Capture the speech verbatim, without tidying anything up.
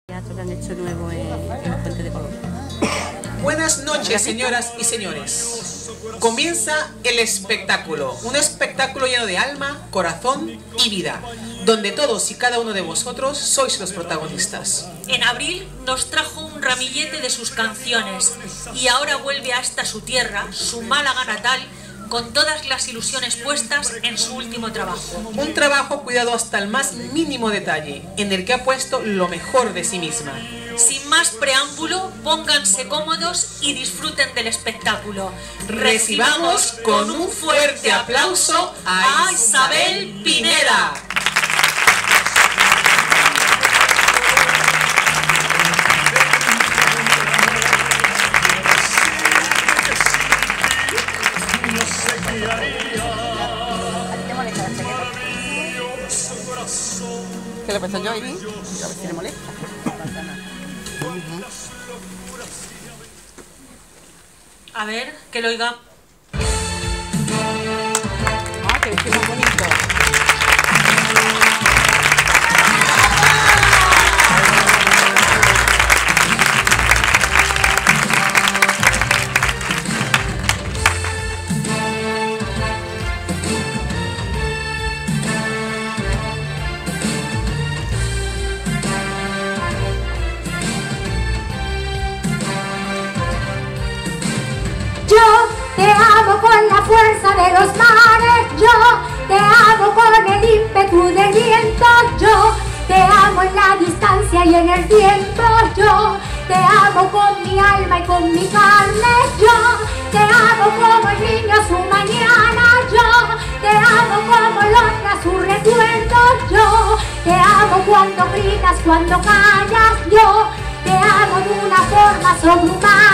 teatro que han hecho nuevo en, en la Fuente de Colón. Buenas noches, señoras y señores. Comienza el espectáculo, un espectáculo lleno de alma, corazón y vida, donde todos y cada uno de vosotros sois los protagonistas. En abril nos trajo un ramillete de sus canciones y ahora vuelve hasta su tierra, su Málaga natal, con todas las ilusiones puestas en su último trabajo. Un trabajo cuidado hasta el más mínimo detalle, en el que ha puesto lo mejor de sí misma. Sin más preámbulo, pónganse cómodos y disfruten del espectáculo. Recibamos con un fuerte aplauso a Isabel Pineda. ¿Qué le pasa yo ahí? A ver si le molesta. A ver, que lo oiga. Ah, que es muy bonito. Yo te amo con la fuerza de los mares, yo te amo con el ímpetu del viento, yo te amo en la distancia y en el tiempo, yo te amo con mi alma y con mi carne, yo te amo como el niño a su mañana, yo te amo como el hombre a su recuerdo, yo te amo cuando gritas, cuando callas, yo te amo de una forma sobrehumana.